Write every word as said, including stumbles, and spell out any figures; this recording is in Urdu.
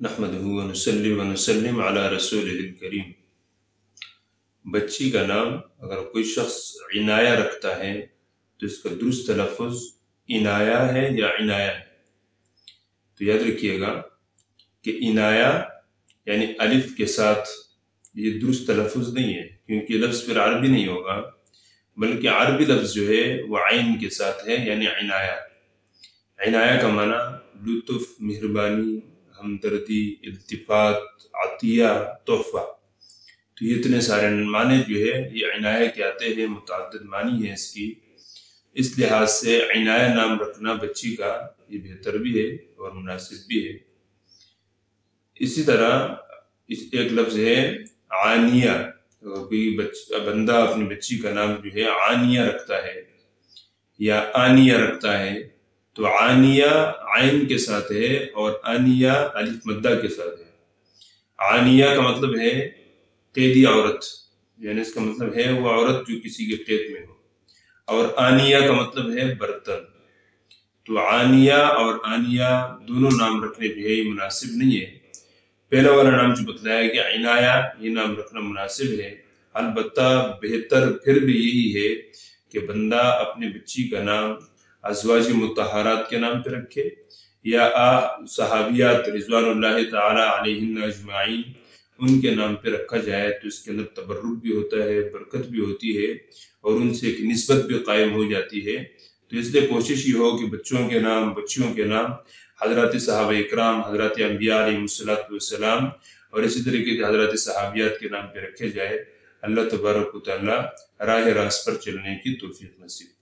نحمدہ ونصلی ونسلم علی رسولہ الکریم۔ بچی کا نام اگر کوئی شخص عنایہ رکھتا ہے تو اس کا درست تلفظ عنایہ ہے یا عنایہ ہے؟ تو یاد رکھیے گا کہ عنایہ یعنی الف کے ساتھ یہ درست تلفظ نہیں ہے، کیونکہ لفظ پھر عربی نہیں ہوگا، بلکہ عربی لفظ جو ہے وہ عین کے ساتھ ہے، یعنی عنایہ۔ عنایہ کا معنی لطف، مہربانی، ہمدردی، التفات، عطیہ، تحفہ۔ تو یہ اتنے سارے معنی جو ہے یہ عنایہ کے آتے ہیں، متعدد معنی ہے اس کی۔ اس لحاظ سے عنایہ نام رکھنا بچی کا یہ بہتر بھی ہے اور مناسب بھی ہے۔ اسی طرح ایک لفظ ہے عانیہ، کوئی بندہ اپنی بچی کا نام جو ہے عانیہ رکھتا ہے یا آنیہ رکھتا ہے تو عانیہ عین کے ساتھ ہے اور آنیہ الف مدہ کے ساتھ ہے۔ عانیہ کا مطلب ہے قیدی عورت، یعنی اس کا مطلب ہے وہ عورت جو کسی کے قید میں ہو، اور آنیہ کا مطلب ہے برتن۔ تو عانیہ اور آنیہ دونوں نام رکھنے جو ہے یہ مناسب نہیں ہے۔ پہلا والا نام جو بتلایا کہ عنایہ، یہ نام رکھنا مناسب ہے، البتہ بہتر پھر بھی یہی ہے کہ بندہ اپنی بچی کا نام ازواج مطہرات کے نام پہ رکھے یا صحابیات رضوان اللہ تعالی علیہن اجمعین ان کے نام پہ رکھا جائے، تو اس کے اندر تبرک بھی ہوتا ہے، برکت بھی ہوتی ہے اور ان سے ایک نسبت بھی قائم ہو جاتی ہے۔ تو اس لیے کوشش یہ ہو کہ بچوں کے نام، بچیوں کے نام حضرات صحابہ اکرام، حضرات انبیاء علیہ السلام اور اسی طریقے سے حضرات صحابیات کے نام پہ رکھے جائے۔ اللہ تبارک و تعالی راہ راست پر چلنے کی توفیق نصیب۔